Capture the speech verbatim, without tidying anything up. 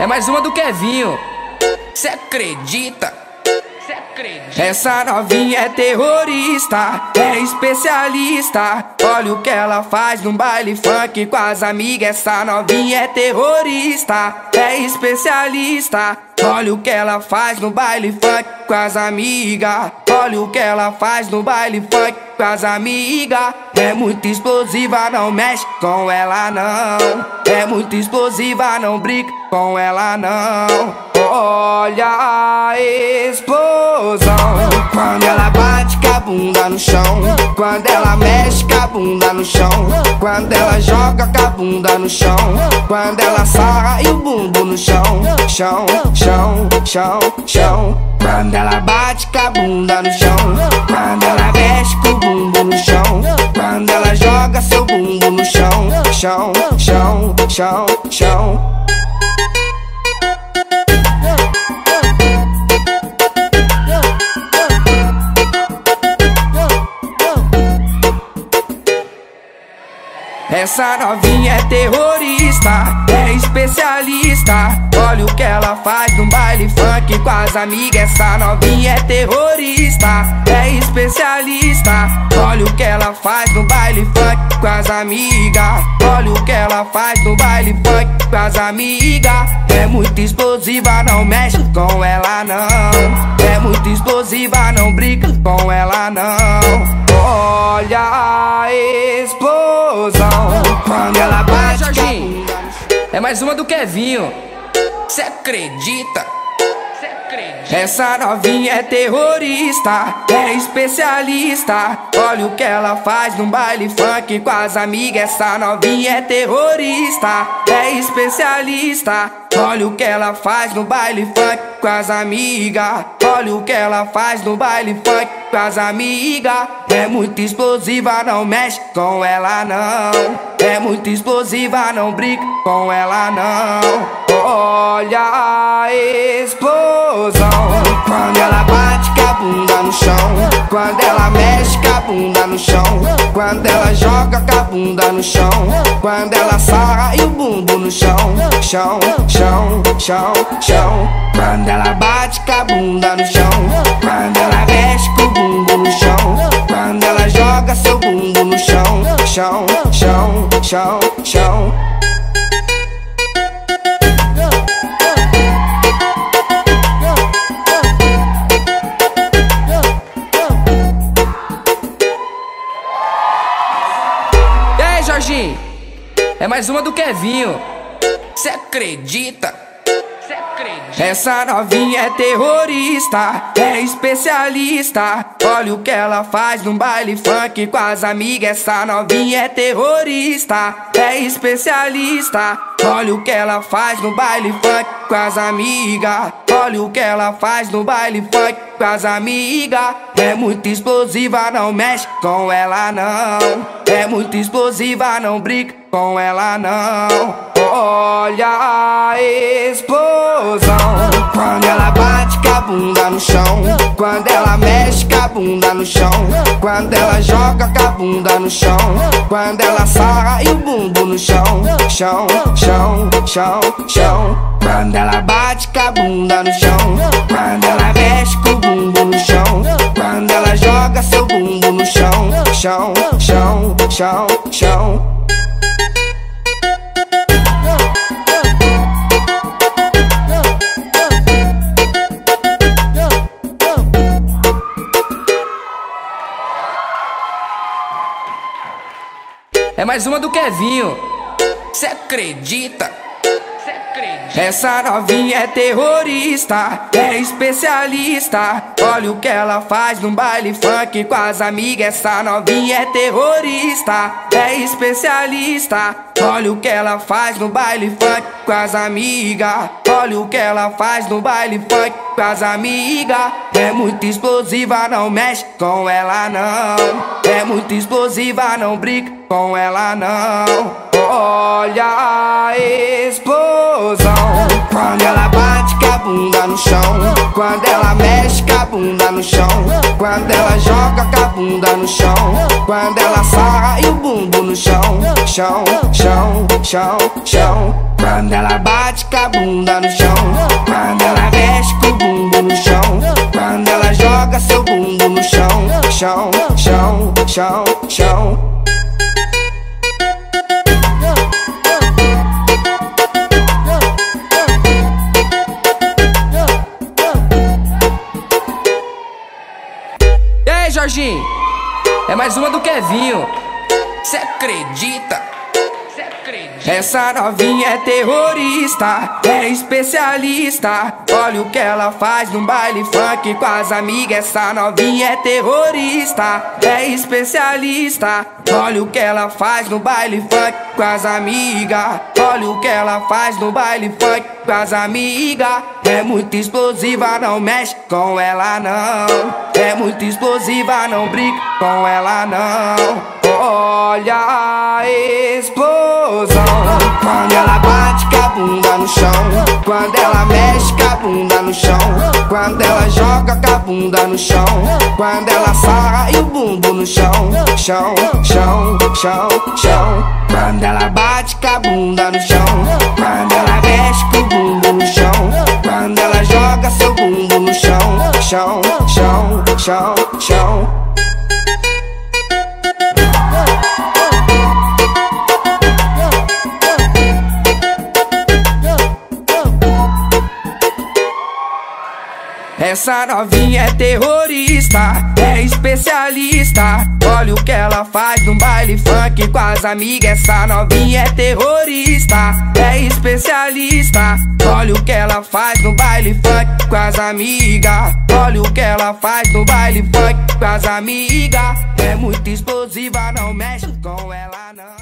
mais uma do Kevinho. Cê acredita? Cê acredita? Essa novinha é terrorista, é especialista. Olha o que ela faz num baile funk com as amigas. Essa novinha é terrorista, é especialista. Olha o que ela faz no baile funk com as amigas. Olha o que ela faz no baile funk com as amigas. É muito explosiva, não mexe com ela não. É muito explosiva, não brinca com ela não. Olha a explosão quando ela bate com a bunda no chão, quando ela mexe com a bunda no chão, quando ela joga com a bunda no chão, quando ela sarra e o bumbum no chão, chão, chão, chão, chão. Quando ela bate com a bunda no chão, quando ela mexe com o bumbum no chão, quando ela joga seu bumbum no chão, chão, chão, chão, chão. Essa novinha é terrorista, é especialista. Olha o que ela faz no baile funk com as amigas. Essa novinha é terrorista, é especialista. Olha o que ela faz no baile funk com as amigas. Olha o que ela faz no baile funk com as amigas. É muito explosiva, não mexe com ela não. É muito explosiva, não brinca com ela não. Olha a explosão quando ela bate. Jorginho, é mais uma do Kevinho. Cê acredita? Cê acredita? Essa novinha é terrorista, é especialista. Olha o que ela faz no baile funk com as amigas. Essa novinha é terrorista, é especialista. Olha o que ela faz no baile funk com as amigas. Olha o que ela faz no baile funk com as amigas. É muito explosiva, não mexe com ela não. É muito explosiva, não brinca com ela não. Olha a explosão quando ela bate com a bunda no chão, quando ela mexe com a bunda no chão, quando ela joga com a bunda no chão, quando ela sarra e o bumbum no chão, chão, chão, chão, chão. Quando ela bate com a bunda no chão, quando ela mexe com o bumbum no chão, quando ela joga seu bumbum no chão, chão, chão, chão, chão. E aí, Jorginho? É mais uma do Kevinho. Cê acredita? Cê acredita? Essa novinha é terrorista, é especialista. Olha o que ela faz no baile funk com as amigas. Essa novinha é terrorista, é especialista. Olha o que ela faz no baile funk com as amigas. Olha o que ela faz no baile funk com as amigas. É muito explosiva, não mexe com ela não. É muito explosiva, não brinca com ela não. Olha a explosão quando ela bate com a bunda no chão, quando ela mexe com a bunda no chão, quando ela joga com a bunda no chão, quando ela sarra e o bumbum no chão, chão, chão, chão, chão. Quando ela bate com a bunda no chão, quando ela mexe com o bumbum no chão, quando ela joga seu bumbum no chão, chão, chão, chão, chão. É mais uma do Kevinho. Cê acredita? Cê acredita? Essa novinha é terrorista, é especialista. Olha o que ela faz no baile funk com as amigas. Essa novinha é terrorista, é especialista. Olha o que ela faz no baile funk com as amigas. Olha o que ela faz no baile funk com as amigas. É muito explosiva, não mexe com ela não. É muito explosiva, não brinca com ela não. Olha a explosão quando ela bate com a bunda no chão, quando ela mexe com a bunda no chão, quando ela joga com a bunda no chão, quando ela sarra e o bumbum no chão, chão, chão, chão, chão. Quando ela bate com a bunda no chão, quando ela mexe com o bumbum no chão, quando ela joga seu bumbum no chão, chão, chão, chão, chão. E aí, Jorginho? É mais uma do Kevinho. Cê acredita? Cê acredita? Essa novinha é terrorista, é especialista. Olha o que ela faz num baile funk com as amigas. Essa novinha é terrorista, é especialista. Olha o que ela faz no baile funk com as amigas. Olha o que ela faz no baile funk com as amigas. É muito explosiva, não mexe com ela não. É muito explosiva, não brinca com ela não. Olha a explosão. Quando ela bate com a bunda no chão, quando ela mexe com a bunda no chão, quando ela joga com a bunda no chão, quando ela sarra e o bumbum no chão, chão, chão, chão, chão. Quando ela bate com a bunda no chão, quando ela mexe com o bumbum no chão, quando ela joga seu bumbum no chão, chão, chão, chão, chão. Essa novinha é terrorista, é especialista. Olha o que ela faz num baile funk com as amigas. Essa novinha é terrorista, é especialista. Olha o que ela faz no baile funk com as amigas. Olha o que ela faz no baile funk com as amigas. É muito explosiva, não mexe com ela não.